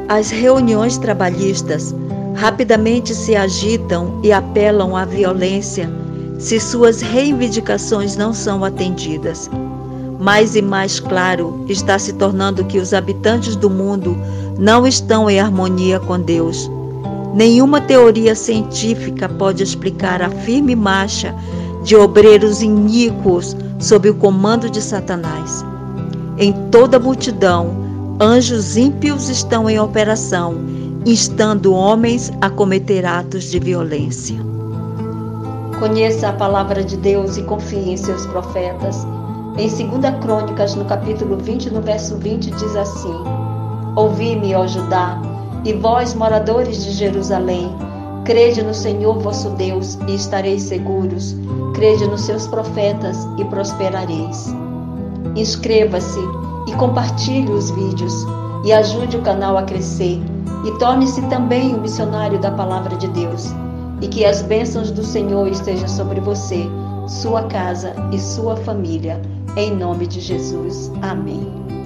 As reuniões trabalhistas rapidamente se agitam e apelam à violência se suas reivindicações não são atendidas. Mais e mais claro está se tornando que os habitantes do mundo não estão em harmonia com Deus. Nenhuma teoria científica pode explicar a firme marcha de obreiros iníquos sob o comando de Satanás. Em toda a multidão, anjos ímpios estão em operação, instando homens a cometer atos de violência. Conheça a palavra de Deus e confie em seus profetas. Em 2 Crônicas, no capítulo 20, no verso 20, diz assim: Ouvi-me, ó Judá, e vós, moradores de Jerusalém, crede no Senhor vosso Deus e estareis seguros, crede nos seus profetas e prosperareis. Inscreva-se e compartilhe os vídeos e ajude o canal a crescer e torne-se também um missionário da palavra de Deus. E que as bênçãos do Senhor estejam sobre você, sua casa e sua família. Em nome de Jesus. Amém.